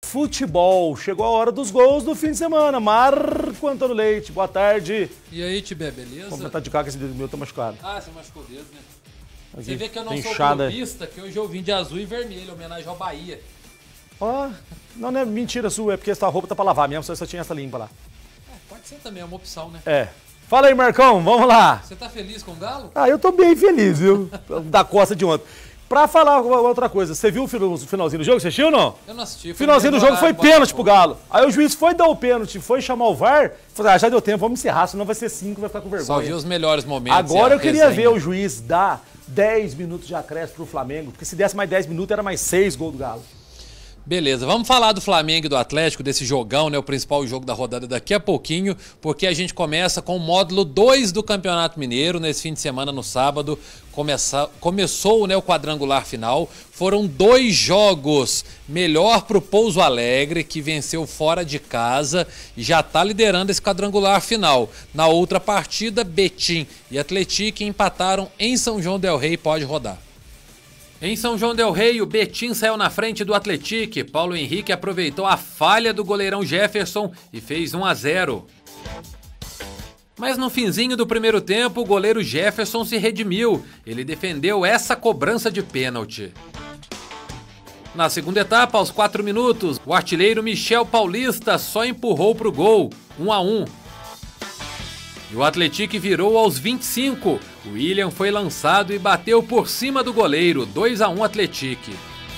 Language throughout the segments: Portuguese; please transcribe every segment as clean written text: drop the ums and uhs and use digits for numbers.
futebol. Chegou a hora dos gols do fim de semana. Marco Antônio Leite, boa tarde. E aí, Tibé, beleza? Vamos tentar de cá que esse dedo meu tá machucado. Ah, você machucou o dedo, né? Aqui, você vê que eu não sou inchada. clubista, que hoje eu vim de azul e vermelho, homenagem ao Bahia. Ó, não é mentira sua, é porque essa roupa tá pra lavar mesmo, só tinha essa limpa lá. Pode ser também, é uma opção, né? É. Fala aí, Marcão, vamos lá. Você tá feliz com o Galo? Ah, eu tô bem feliz, viu? Da costa de ontem. Pra falar outra coisa, você viu o finalzinho do jogo? Você assistiu ou não? Eu não assisti. O finalzinho do jogo foi pênalti pro Galo. Aí o juiz foi dar o pênalti, foi chamar o VAR, falou, já deu tempo, vamos encerrar, senão vai ser 5, vai ficar com vergonha. Só vi os melhores momentos. Agora eu queria ver o juiz dar 10 minutos de acréscimo pro Flamengo, porque se desse mais 10 minutos era mais 6 gols do Galo. Beleza, vamos falar do Flamengo e do Atlético, desse jogão, né? O principal jogo da rodada daqui a pouquinho, porque a gente começa com o módulo 2 do Campeonato Mineiro, nesse fim de semana, no sábado. Começou, né, o quadrangular final. Foram 2 jogos. Melhor pro Pouso Alegre, que venceu fora de casa e já tá liderando esse quadrangular final. Na outra partida, Betim e Atlético empataram em São João del Rei, pode rodar. Em São João del Rei, o Betim saiu na frente do Atlético. Paulo Henrique aproveitou a falha do goleirão Jefferson e fez 1-0. Mas no finzinho do primeiro tempo, o goleiro Jefferson se redimiu. Ele defendeu essa cobrança de pênalti. Na segunda etapa, aos 4 minutos, o artilheiro Michel Paulista só empurrou para o gol, 1-1. E o Atlético virou aos 25. O William foi lançado e bateu por cima do goleiro, 2-1 Atlético.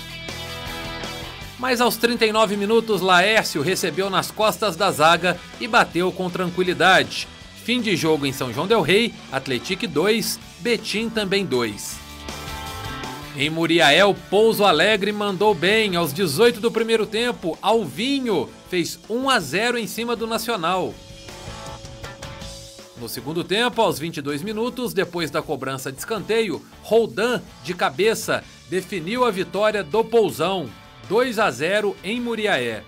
Mas aos 39 minutos, Laércio recebeu nas costas da zaga e bateu com tranquilidade. Fim de jogo em São João del Rei, Atlético 2, Betim também 2. Em Muriaé, o Pouso Alegre mandou bem. Aos 18 do primeiro tempo, Alvinho fez 1-0 em cima do Nacional. No segundo tempo, aos 22 minutos, depois da cobrança de escanteio, Roldan, de cabeça, definiu a vitória do Pousão, 2-0 em Muriaé.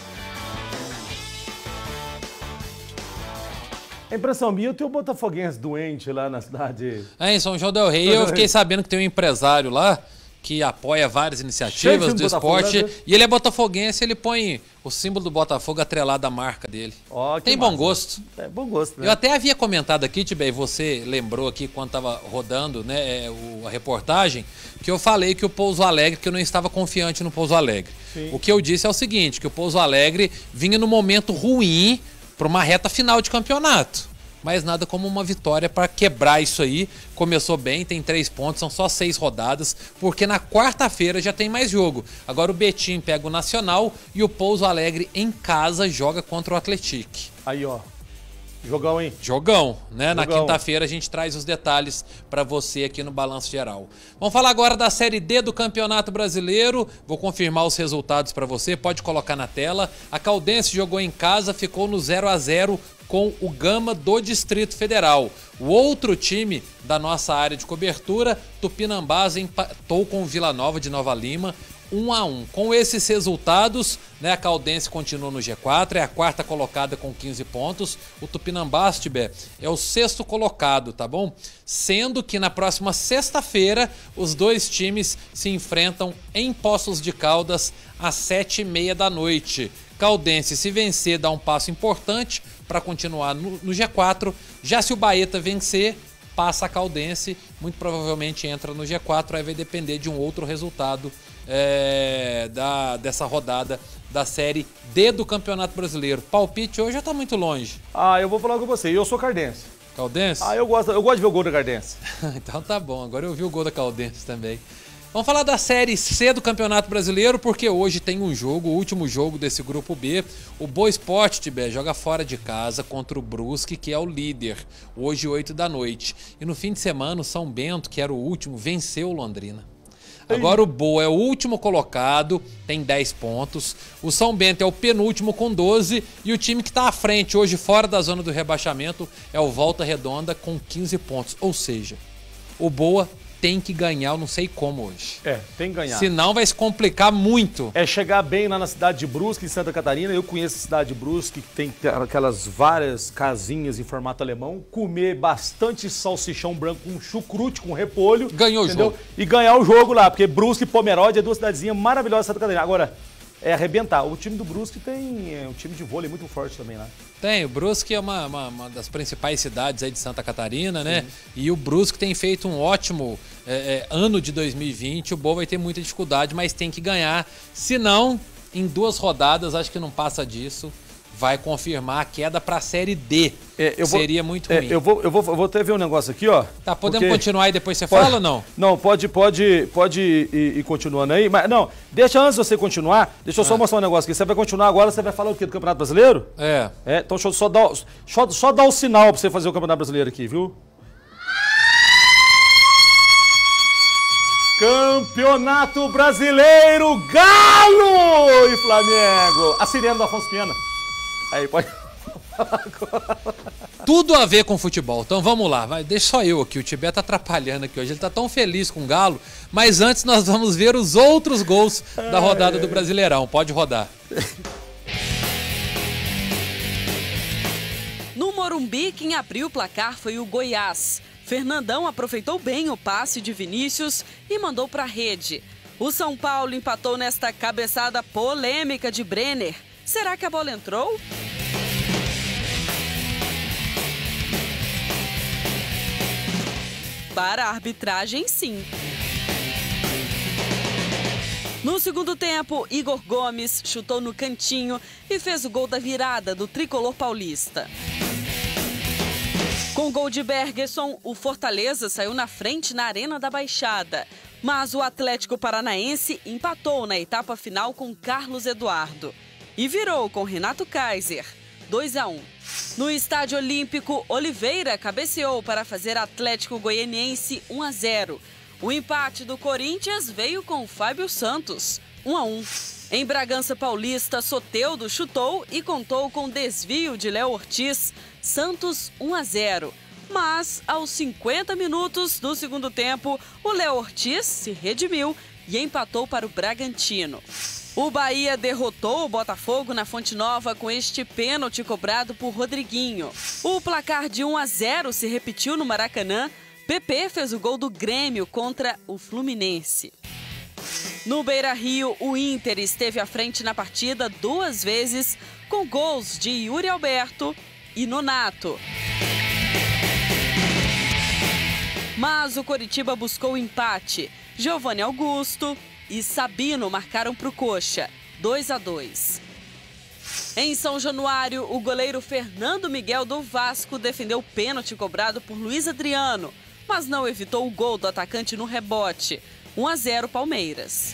A impressão minha, eu tenho o Botafoguense doente lá na cidade. Em São João del Rei, eu fiquei sabendo que tem um empresário lá que apoia várias iniciativas do esporte, e ele é botafoguense, ele põe o símbolo do Botafogo atrelado à marca dele. Tem bom gosto. É bom gosto, né? Eu até havia comentado aqui, Tibé, você lembrou aqui quando estava rodando, né, a reportagem, que eu falei que o Pouso Alegre, que eu não estava confiante no Pouso Alegre. Sim. O que eu disse é o seguinte, que o Pouso Alegre vinha num momento ruim para uma reta final de campeonato. Mas nada como uma vitória para quebrar isso aí. Começou bem, tem 3 pontos, são só 6 rodadas, porque na quarta-feira já tem mais jogo. Agora o Betim pega o Nacional e o Pouso Alegre em casa joga contra o Atlético. Aí, ó. Jogão, hein? Jogão, né? Na quinta-feira a gente traz os detalhes para você aqui no Balanço Geral. Vamos falar agora da Série D do Campeonato Brasileiro. Vou confirmar os resultados para você, pode colocar na tela. A Caldense jogou em casa, ficou no 0-0 com o Gama do Distrito Federal. O outro time da nossa área de cobertura, Tupinambás, empatou com o Vila Nova de Nova Lima, 1-1. Com esses resultados, né, a Caldense continua no G4, é a 4ª colocada com 15 pontos. O Tupinambás, Tibé, é o 6º colocado, tá bom? Sendo que na próxima sexta-feira, os dois times se enfrentam em Poços de Caldas às 7h30 da noite. Caldense, se vencer, dá um passo importante para continuar no G4. Já se o Baeta vencer, passa a Caldense, muito provavelmente entra no G4, aí vai depender de um outro resultado dessa rodada da Série D do Campeonato Brasileiro. Palpite hoje já tá muito longe. Ah, eu vou falar com você, eu sou cardense. Caldense? Ah, eu gosto de ver o gol da Cardense. Então tá bom, agora eu vi o gol da Caldense também. Vamos falar da Série C do Campeonato Brasileiro, porque hoje tem um jogo, o último jogo desse grupo B. O Boa Esporte, Tibé, joga fora de casa contra o Brusque, que é o líder, hoje 8 da noite. E no fim de semana, o São Bento, que era o último, venceu o Londrina. Agora o Boa é o último colocado, tem 10 pontos. O São Bento é o penúltimo com 12. E o time que está à frente hoje, fora da zona do rebaixamento, é o Volta Redonda com 15 pontos. Ou seja, o Boa tem que ganhar, eu não sei como hoje. Tem que ganhar. Senão vai se complicar muito. É chegar bem lá na cidade de Brusque, em Santa Catarina. Eu conheço a cidade de Brusque, que tem aquelas várias casinhas em formato alemão. Comer bastante salsichão branco com chucrute, com repolho. Ganhou, entendeu? O jogo. E ganhar o jogo lá, porque Brusque e Pomerode é 2 cidadezinhas maravilhosas de Santa Catarina. Agora, arrebentar. O time do Brusque tem um time de vôlei muito forte também lá. Tem, o Brusque é uma das principais cidades aí de Santa Catarina, né? Sim. E o Brusque tem feito um ótimo ano de 2020. O Boa vai ter muita dificuldade, mas tem que ganhar. Se não, em 2 rodadas, acho que não passa disso, vai confirmar a queda para a Série D. Seria muito ruim. Eu vou até ver um negócio aqui, ó. Tá, podemos continuar e depois você fala ou não? Não, pode ir continuando aí. Mas não, deixa antes de você continuar, deixa eu só mostrar um negócio aqui. Você vai continuar agora, você vai falar o quê? Do Campeonato Brasileiro? Então deixa eu só dar o sinal pra você fazer o Campeonato Brasileiro aqui, viu? Campeonato Brasileiro, Galo e Flamengo. A sirene do Afonso Pena. Aí, pode falar agora. Tudo a ver com futebol. Então vamos lá. Deixa só eu aqui. O Tibé tá atrapalhando aqui hoje. Ele tá tão feliz com o Galo. Mas antes nós vamos ver os outros gols da rodada do Brasileirão. Pode rodar. No Morumbi, quem abriu o placar foi o Goiás. Fernandão aproveitou bem o passe de Vinícius e mandou para a rede. O São Paulo empatou nesta cabeçada polêmica de Brenner. Será que a bola entrou? Para a arbitragem, sim. No segundo tempo, Igor Gomes chutou no cantinho e fez o gol da virada do tricolor paulista. Com o gol de Bergerson, o Fortaleza saiu na frente na Arena da Baixada. Mas o Atlético Paranaense empatou na etapa final com Carlos Eduardo. E virou com Renato Kaiser, 2-1. No Estádio Olímpico, Oliveira cabeceou para fazer Atlético Goianiense 1-0. O empate do Corinthians veio com Fábio Santos, 1-1. Em Bragança Paulista, Soteldo chutou e contou com desvio de Léo Ortiz, Santos 1-0. Mas, aos 50 minutos do segundo tempo, o Léo Ortiz se redimiu e empatou para o Bragantino. O Bahia derrotou o Botafogo na Fonte Nova com este pênalti cobrado por Rodriguinho. O placar de 1-0 se repetiu no Maracanã. PP fez o gol do Grêmio contra o Fluminense. No Beira-Rio, o Inter esteve à frente na partida 2 vezes, com gols de Yuri Alberto e Nonato. Mas o Coritiba buscou o empate. Giovanni Augusto e Sabino marcaram para o Coxa, 2-2. Em São Januário, o goleiro Fernando Miguel do Vasco defendeu o pênalti cobrado por Luiz Adriano, mas não evitou o gol do atacante no rebote. 1-0 Palmeiras.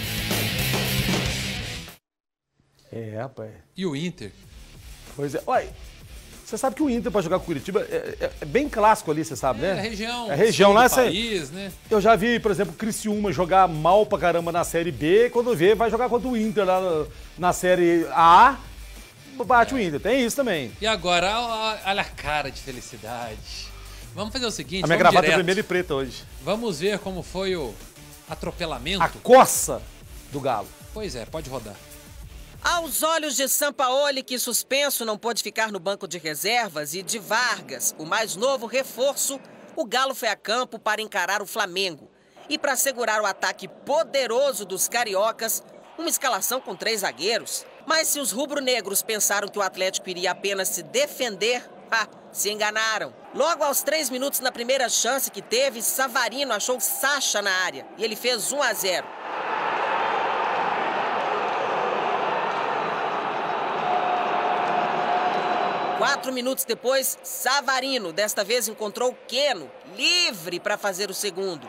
Rapaz. E o Inter? Pois é. Olha, você sabe que o Inter para jogar com o Curitiba é bem clássico ali, você sabe, né? É região lá, país, né? Eu já vi, por exemplo, o Criciúma jogar mal pra caramba na Série B, quando vê, vai jogar contra o Inter lá na Série A, bate o Inter. Tem isso também. E agora, olha a cara de felicidade. Vamos fazer o seguinte, a minha gravata é vermelha e preta hoje. Vamos ver como foi o atropelamento. A coça do Galo. Pois é, pode rodar. Aos olhos de Sampaoli, que suspenso não pôde ficar no banco de reservas, e de Vargas, o mais novo reforço, o Galo foi a campo para encarar o Flamengo. E para segurar o ataque poderoso dos cariocas, uma escalação com 3 zagueiros. Mas se os rubro-negros pensaram que o Atlético iria apenas se defender, se enganaram. Logo aos 3 minutos na primeira chance que teve, Savarino achou Sacha na área e ele fez 1-0. Quatro minutos depois, Savarino desta vez encontrou Queno, livre para fazer o segundo.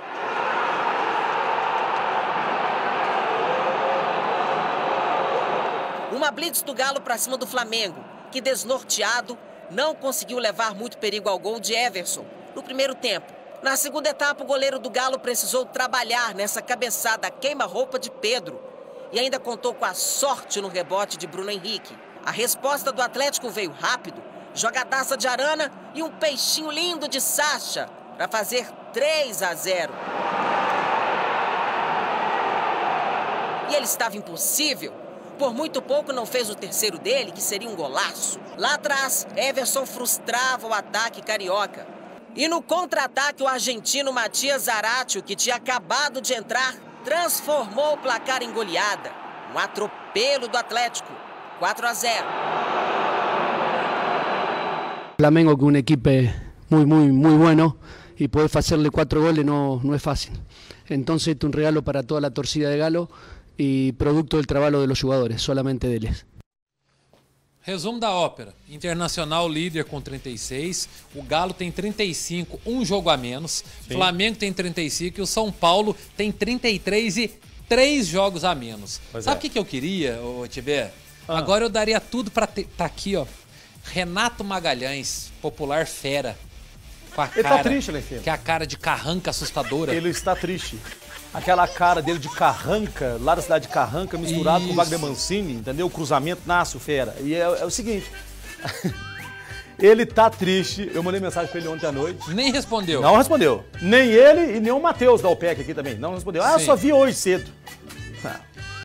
Uma blitz do Galo para cima do Flamengo, que desnorteado não conseguiu levar muito perigo ao gol de Everson no primeiro tempo. Na segunda etapa, o goleiro do Galo precisou trabalhar nessa cabeçada queima-roupa de Pedro e ainda contou com a sorte no rebote de Bruno Henrique. A resposta do Atlético veio rápido, jogadaça de Arana e um peixinho lindo de Sacha para fazer 3-0. E ele estava impossível. Por muito pouco não fez o terceiro dele, que seria um golaço. Lá atrás, Everson frustrava o ataque carioca. E no contra-ataque, o argentino Matias Zaratio, que tinha acabado de entrar, transformou o placar em goleada. Um atropelo desespero do Atlético. 4-0. Flamengo, que es un equipo muy bueno, y poder hacerle 4 goles no es fácil. Entonces, este es un regalo para toda la torcida de Galo y producto del trabajo de los jugadores, solamente de ellos. Resumo da ópera. Internacional líder com 36, o Galo tem 35, um jogo a menos, sim. Flamengo tem 35 e o São Paulo tem 33 e 3 jogos a menos. Sabe o que eu queria, Tibé? Agora eu daria tudo pra tá aqui, ó. Renato Magalhães, popular fera. Com a cara, ele tá triste lá em cima. Que é a cara de carranca assustadora. Ele está triste. Aquela cara dele de Carranca, lá da cidade de Carranca, misturado com o Wagner Mancini, entendeu? O cruzamento nasce o fera. E é o seguinte, ele tá triste, eu mandei mensagem pra ele ontem à noite. Nem respondeu. Não respondeu. Nem ele e nem o Matheus da OPEC aqui também, não respondeu. Ah, eu só vi hoje cedo.